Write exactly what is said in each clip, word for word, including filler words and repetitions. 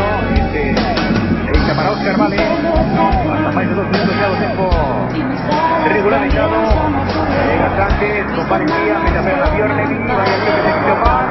bosnio, este, hecha para Oscar Vale, hasta más de dos minutos ya lo tiempo regularizado, llega Sánchez, con valentía, mete a la Bjornevi, vaya que se metió más,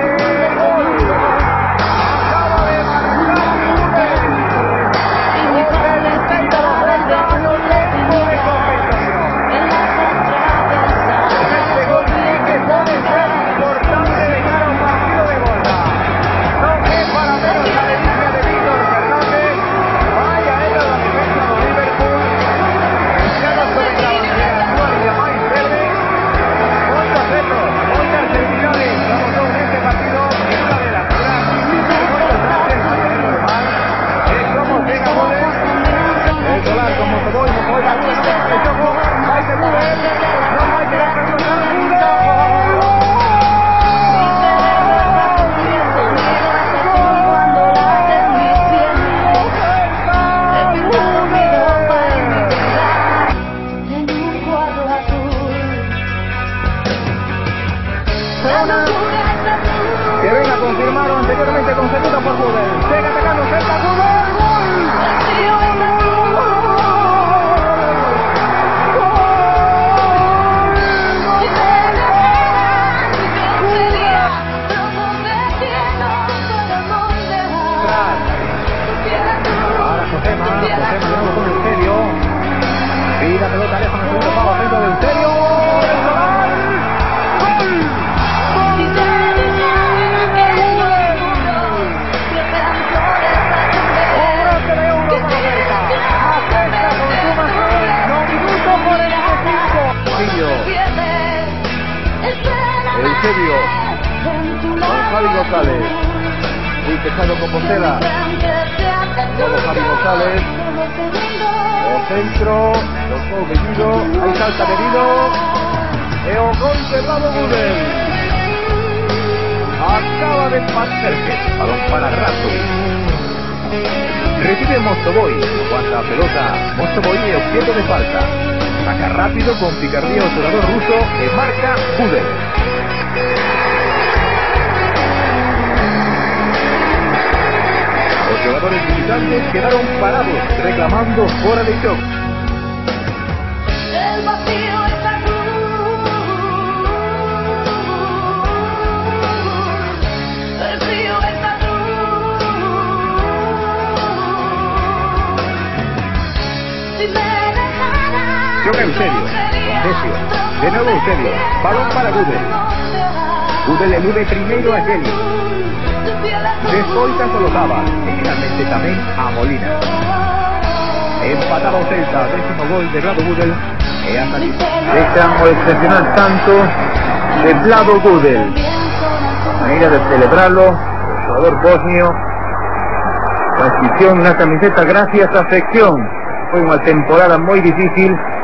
que venga confirmado anteriormente conseguido por Gudel. Llega atacando cerca Gudel. Ahora Josema, Josema de nuevo con el serio. Y la pelota lejos en el segundo pavo, centro del serio. Eusebio, con Javi González, muy pesado con Postela, luego Javi González, o centro, tocó Bellido, hay salta Bellido, e o gol de Bravo Gudel. Acaba de pasarse, balón para rato. Recibe Mostovoy, aguanta pelota, Mostovoy y objeto de falta. Saca rápido con picardía el jugador ruso que marca Gudel. Los jugadores visitantes quedaron parados reclamando fuera de shock. El vacío está cruz, el frío está cruz. Si me dejaras, Choca Eusebio, Eusebio, de nuevo Eusebio, balón para Gudel. Gudel elude primero a Jelly. Descoita colocaba, e finalmente tamén a Molina. Empataba o Celta, décimo gol de Vlado Gudel e a salir. Deixan o excepcional tanto de Vlado Gudel. Maneira de celebrarlo, o xogador bosnio, coa inscripción na camiseta gracias á sección. Foi unha temporada moi difícil